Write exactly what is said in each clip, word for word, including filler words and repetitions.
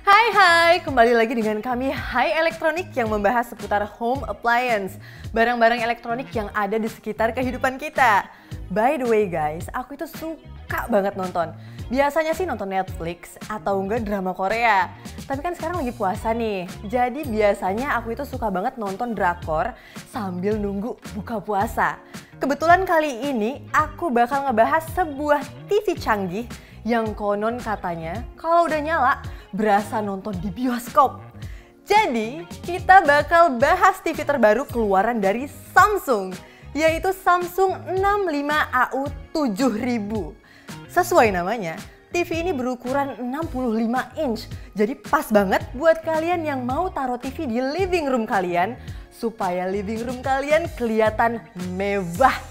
Hai hai, kembali lagi dengan kami Hai Elektronik yang membahas seputar home appliance, barang-barang elektronik yang ada di sekitar kehidupan kita. By the way guys, aku itu suka banget nonton. Biasanya sih nonton Netflix atau enggak drama Korea. Tapi kan sekarang lagi puasa nih, jadi biasanya aku itu suka banget nonton drakor sambil nunggu buka puasa. Kebetulan kali ini aku bakal ngebahas sebuah T V canggih yang konon katanya kalau udah nyala berasa nonton di bioskop. Jadi kita bakal bahas T V terbaru keluaran dari Samsung, yaitu Samsung enam puluh lima A U tujuh ribu. Sesuai namanya, T V ini berukuran enam puluh lima inch. Jadi pas banget buat kalian yang mau taruh T V di living room kalian supaya living room kalian kelihatan mewah.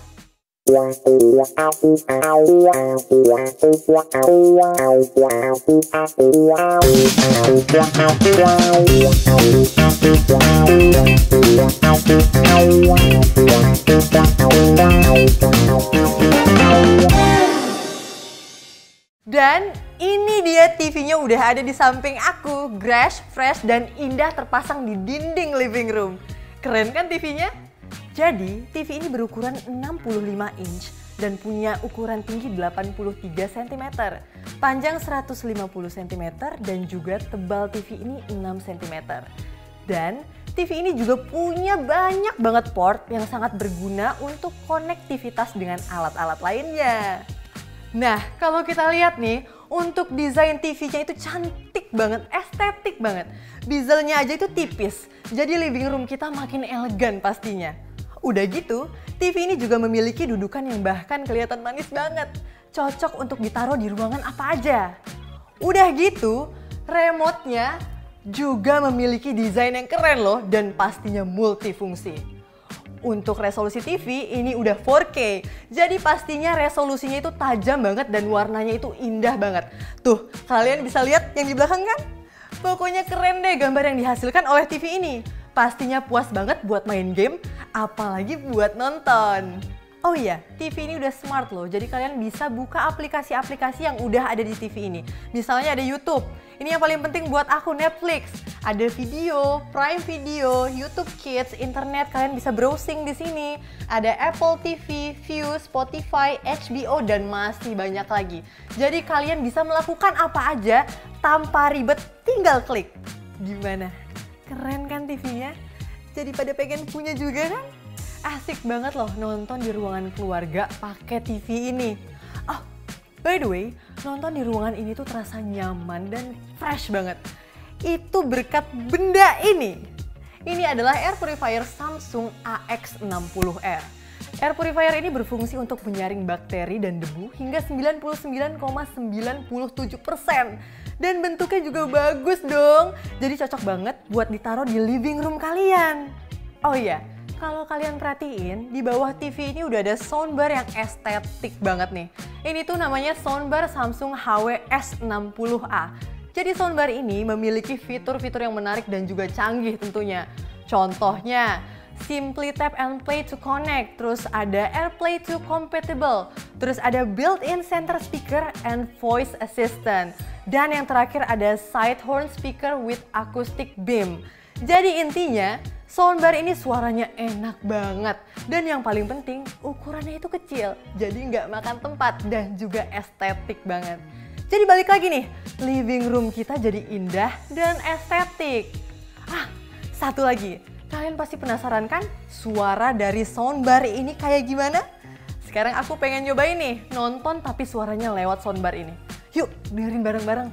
Dan ini dia T V-nya udah ada di samping aku, fresh, fresh dan indah terpasang di dinding living room. Keren kan T V-nya? Jadi T V ini berukuran enam puluh lima inch dan punya ukuran tinggi delapan puluh tiga sentimeter, panjang seratus lima puluh sentimeter dan juga tebal T V ini enam sentimeter. Dan T V ini juga punya banyak banget port yang sangat berguna untuk konektivitas dengan alat-alat lainnya. Nah, kalau kita lihat nih, untuk desain T V-nya itu cantik banget, estetik banget. Bezelnya aja itu tipis, jadi living room kita makin elegan pastinya. Udah gitu, T V ini juga memiliki dudukan yang bahkan kelihatan manis banget. Cocok untuk ditaruh di ruangan apa aja. Udah gitu, remote-nya juga memiliki desain yang keren loh dan pastinya multifungsi. Untuk resolusi T V ini udah four K, jadi pastinya resolusinya itu tajam banget dan warnanya itu indah banget. Tuh, kalian bisa lihat yang di belakang kan? Pokoknya keren deh gambar yang dihasilkan oleh T V ini. Pastinya puas banget buat main game, apalagi buat nonton. Oh iya, T V ini udah smart loh, jadi kalian bisa buka aplikasi-aplikasi yang udah ada di T V ini. Misalnya ada YouTube, ini yang paling penting buat aku Netflix. Ada video, Prime Video, YouTube Kids, internet kalian bisa browsing di sini. Ada Apple T V, View, Spotify, H B O dan masih banyak lagi. Jadi kalian bisa melakukan apa aja tanpa ribet, tinggal klik. Gimana? Keren kan T V-nya? Jadi pada pengen punya juga kan? Asik banget loh nonton di ruangan keluarga pakai T V ini. Oh, by the way, nonton di ruangan ini tuh terasa nyaman dan fresh banget. Itu berkat benda ini. Ini adalah air purifier Samsung A X enam puluh R. Air purifier ini berfungsi untuk menyaring bakteri dan debu hingga sembilan puluh sembilan koma sembilan tujuh persen. Dan bentuknya juga bagus dong. Jadi cocok banget buat ditaruh di living room kalian. Oh iya, kalau kalian perhatiin, di bawah T V ini udah ada soundbar yang estetik banget nih. Ini tuh namanya soundbar Samsung H W S enam puluh A. Jadi soundbar ini memiliki fitur-fitur yang menarik dan juga canggih tentunya. Contohnya, Simply Tap and Play to Connect, terus ada AirPlay to Compatible, terus ada built-in center speaker and voice assistant. Dan yang terakhir ada side horn speaker with acoustic beam. Jadi intinya, soundbar ini suaranya enak banget. Dan yang paling penting, ukurannya itu kecil. Jadi nggak makan tempat dan juga estetik banget. Jadi balik lagi nih, living room kita jadi indah dan estetik. Ah, satu lagi. Kalian pasti penasaran kan suara dari soundbar ini kayak gimana? Sekarang aku pengen nyobain nih, nonton tapi suaranya lewat soundbar ini. Yuk, dengerin bareng-bareng.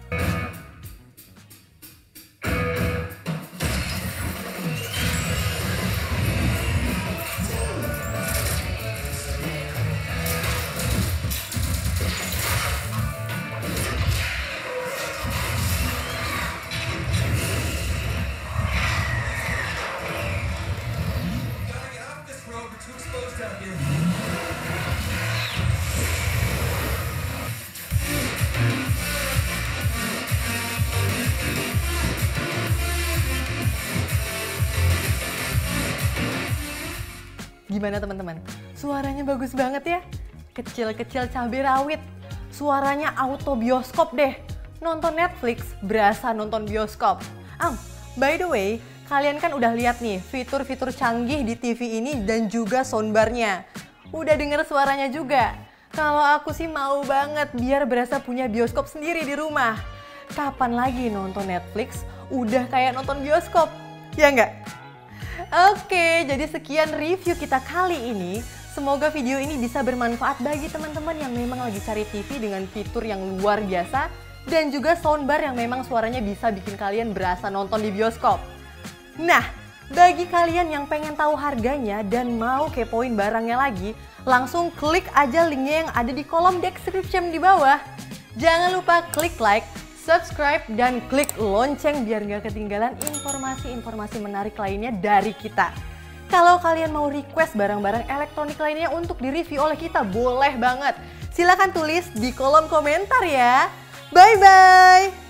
Gimana teman-teman? Suaranya bagus banget ya? Kecil-kecil cabai rawit. Suaranya auto bioskop deh. nonton Netflix berasa nonton bioskop. Am, by the way, kalian kan udah lihat nih fitur-fitur canggih di T V ini dan juga soundbarnya. Udah denger suaranya juga. Kalau aku sih mau banget biar berasa punya bioskop sendiri di rumah. Kapan lagi nonton Netflix udah kayak nonton bioskop, ya nggak? Oke, jadi sekian review kita kali ini. Semoga video ini bisa bermanfaat bagi teman-teman yang memang lagi cari T V dengan fitur yang luar biasa dan juga soundbar yang memang suaranya bisa bikin kalian berasa nonton di bioskop. Nah, bagi kalian yang pengen tahu harganya dan mau kepoin barangnya lagi, langsung klik aja linknya yang ada di kolom description di bawah. Jangan lupa klik like, subscribe, dan klik lonceng biar nggak ketinggalan informasi-informasi menarik lainnya dari kita. Kalau kalian mau request barang-barang elektronik lainnya untuk direview oleh kita, boleh banget. Silahkan tulis di kolom komentar ya. Bye-bye!